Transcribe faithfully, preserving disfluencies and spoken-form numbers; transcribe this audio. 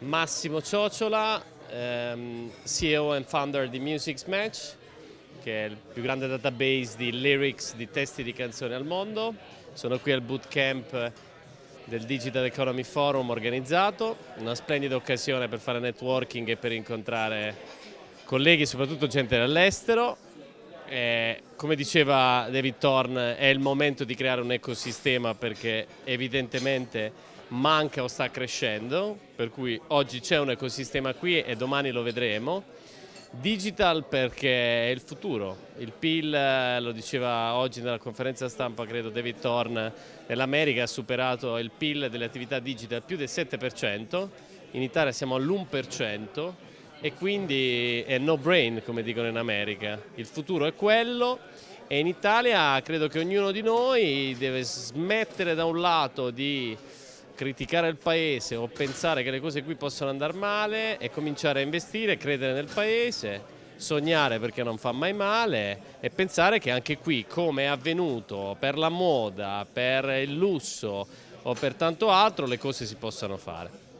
Massimo Ciociola, ehm, C E O and founder di Music's Match, che è il più grande database di lyrics, di testi di canzoni al mondo. Sono qui al bootcamp del Digital Economy Forum organizzato, una splendida occasione per fare networking e per incontrare colleghi, soprattutto gente dall'estero. Eh, come diceva David Thorne, è il momento di creare un ecosistema perché evidentemente manca o sta crescendo, per cui oggi c'è un ecosistema qui e domani lo vedremo. Digital perché è il futuro, il P I L, lo diceva oggi nella conferenza stampa credo David Thorne, nell'America ha superato il P I L delle attività digital più del sette per cento, in Italia siamo all'uno per cento e quindi è no brain come dicono in America, il futuro è quello e in Italia credo che ognuno di noi deve smettere da un lato di criticare il paese o pensare che le cose qui possono andare male e cominciare a investire, credere nel paese, sognare perché non fa mai male e pensare che anche qui, come è avvenuto per la moda, per il lusso o per tanto altro, le cose si possano fare.